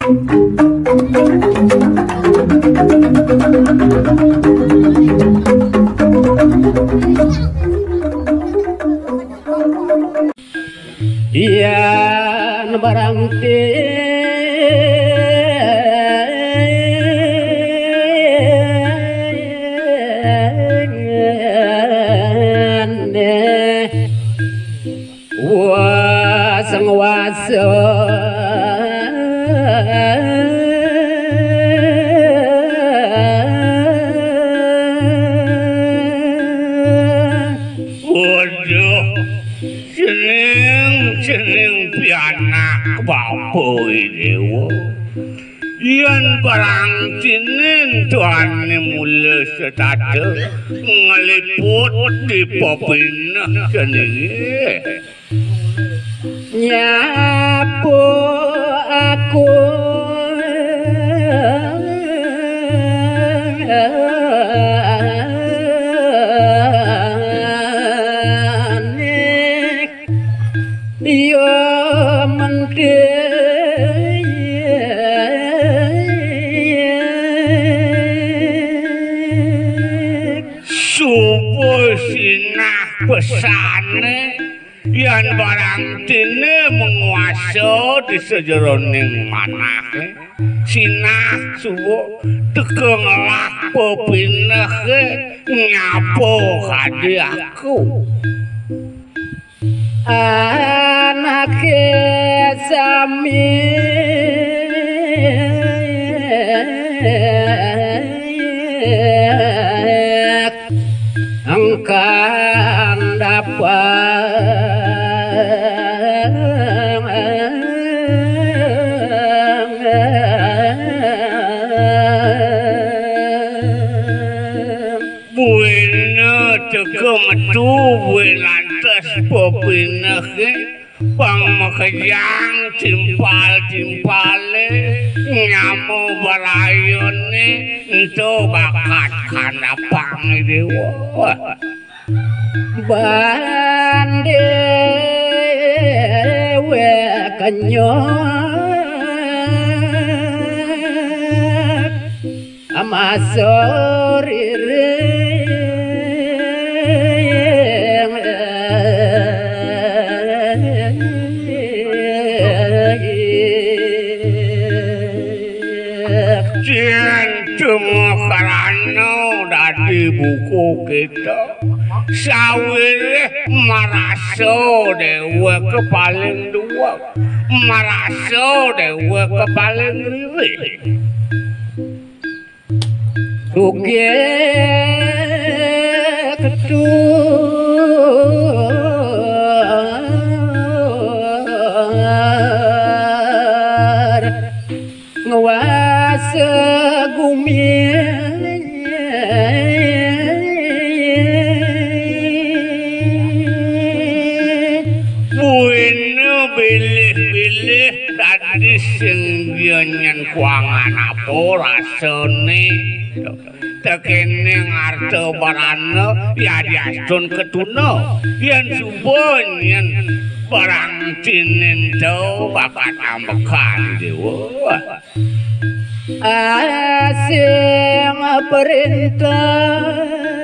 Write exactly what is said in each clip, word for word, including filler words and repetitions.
Yen barang wasang wasa dewa yen barang cinin tuan mula setata ngeliput di popinah jenenge nyapu aku yo menteri pesane yen barang dene menguasa di sejeroning manah sinah suwo tegeng lak pepineh nyapo kadi aku anake sami angkan dapat buena tegem tu lantas popinah pang makajang timpal-timpale nyamu barayone ento bakat kanapang dewa bande we kanyo amasorire di buku kita sawir maraso dewa kepaling dua maraso dewa kepaling riwe tuge ketu ngawasa gumir bilih-bilih tadi senggian kuangan apa rasane tekene ngarte barana ya diastun ketuna yen sumpun yen barang cinin tau bakat ambekan dewa asing perintah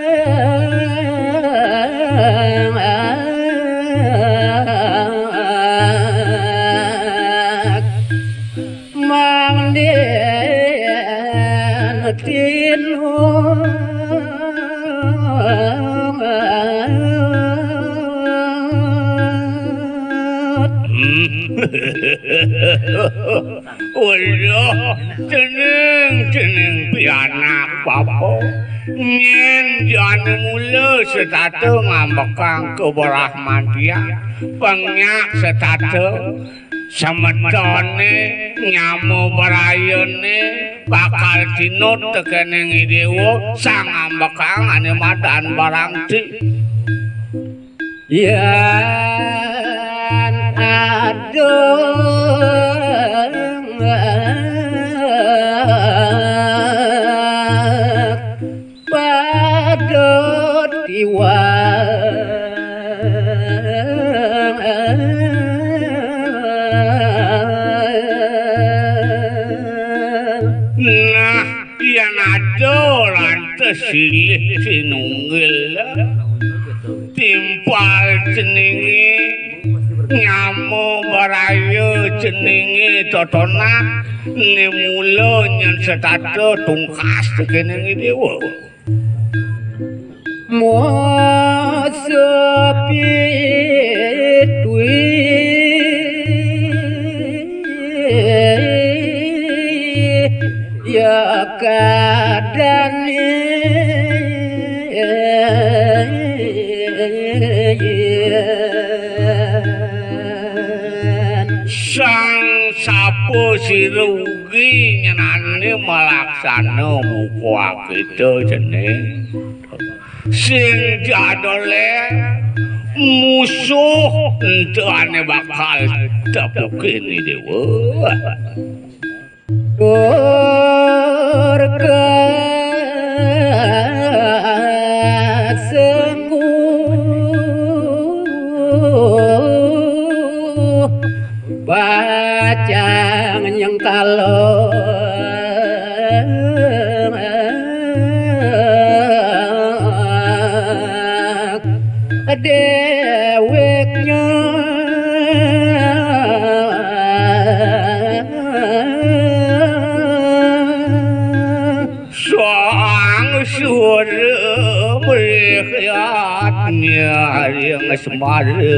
Udah tenang-tenang pianak papa nyen jangan mula setata ngambekang keberahman dia pengyak setata semetone nyamu barayone bakal tinut tekeneng dewa sang ngambekang ane madan barang ti yan aduh padot diwang ado lantes silih sinunggil timpal jenenge nyamu barayu jenenge totonak nimulo nyen setado tungkas kene dewa mosepi duwe ya kadane sang sapu sirugi nyenane malaksana buka kita jeneng sing jadole musuh entane bakal tapukin dewa Durga sengguh bacang yang kalau deweknya soang suara berkhiatnya yang semara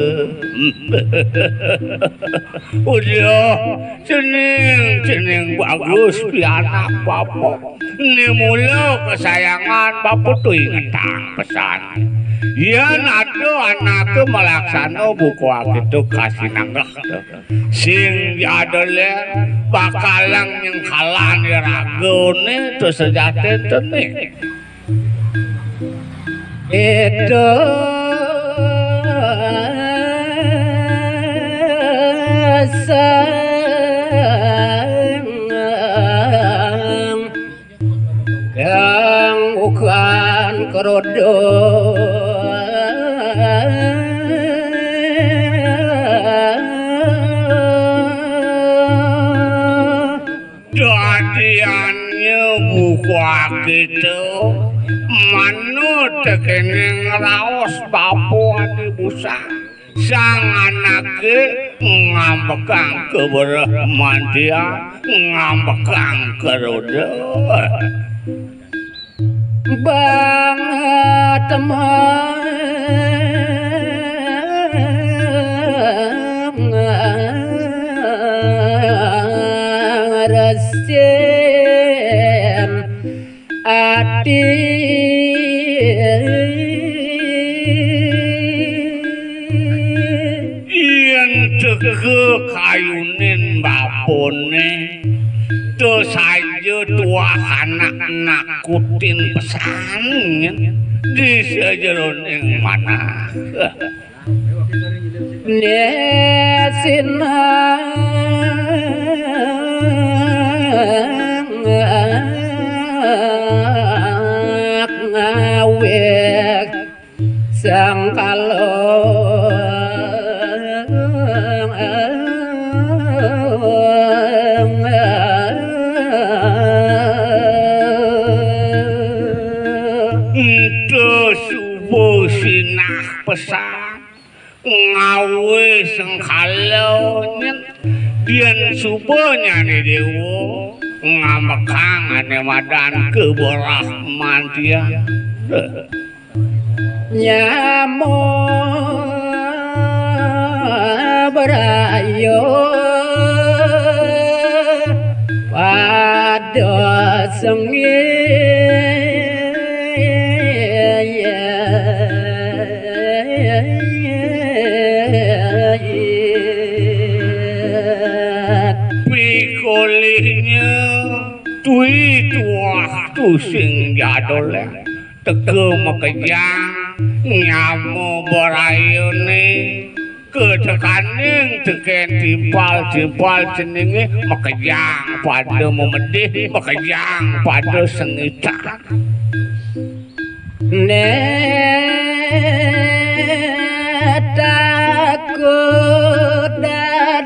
udah jeneng-jeneng bagus pianak bapak ini mula kesayangan bapak tuh ingetang pesan ya nado anakku melaksana buku itu kasih nanggah sing jadole bakalang yang kalani ragone itu sejati tenih itu sang kang bukan kerodo dadiannya buka gitu manut kening raos Papua di busa sang anake ngambekang keberahman dia ngambekang keroda bang teman resin ati yen tege kayunin bapone tuh saja tua anak nakutin pesan di sejeron yang mana nesin ngawek sang kalong itu subuh sinah pesan ngawe sang kalong bian subuhnya nih dewa ngamekang ane madan keberahman dia nyamo berayo pada sengit pikolihnya tui tuah tu sing jadole teke makejang nyamu berayune ketekaning teken timpal-timpal jenenge makejang pada memedih makejang pada sengita takut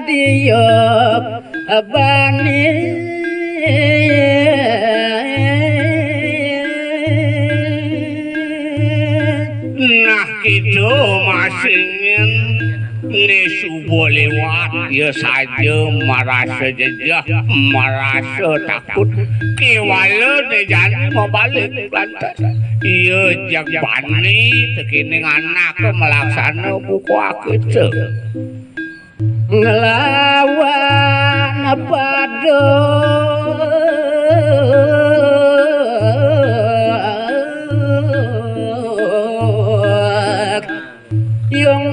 dadiok bani itu masingin nesu lewat ya saja merasa jejak merasa takut kewala de jadi mau balik lantas iya jak bani tekining anak melaksana buku aku ngelawan pada yang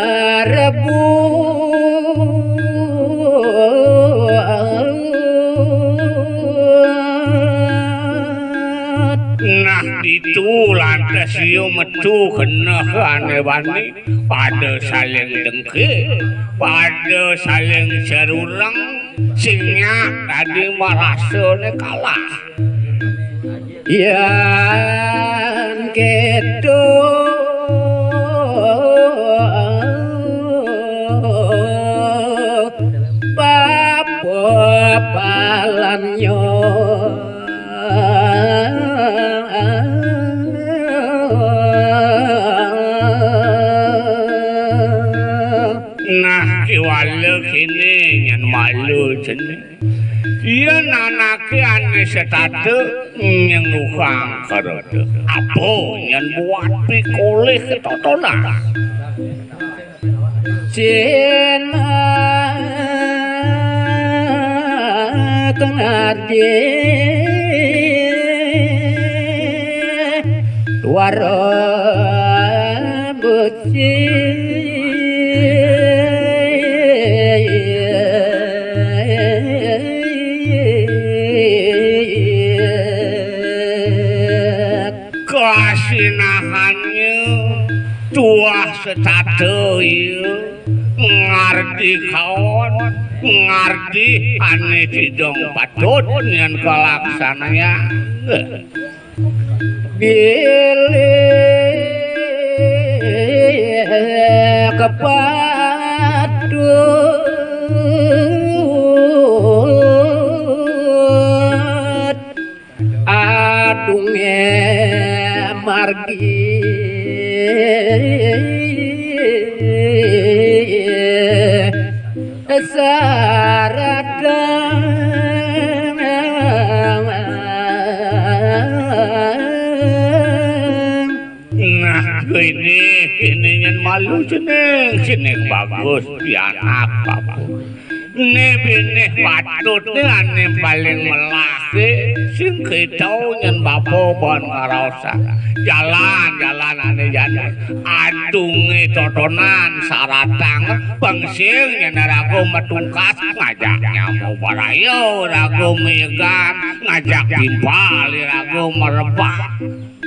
rebut nah itu lantas yo metu kena ane bani pada saling dengki pada saling serurang singnya tadi merasa ne kalah yang gitu palanyo nah kiwala kini nyan malu jenis iya nanake ane setatu yang nukang karode apa nyan buat pikolih ketotona cina kenardi waro buci kasinahannya tua setatu ngardi kawan ngardi ane tidong patut yang kelaksananya bilih kepatut adungnya margi saradang nah ini ini yang malu jeneng jeneng bagus pianak bagus ini benih patut ane paling melaki sing kitau nyen bapo bon ngarasa jalan jalan ane jalan adunge totonan saratang pengsing nyen rago metungkas ngajaknya mau barayo rago megan ngajak timpal rago merebak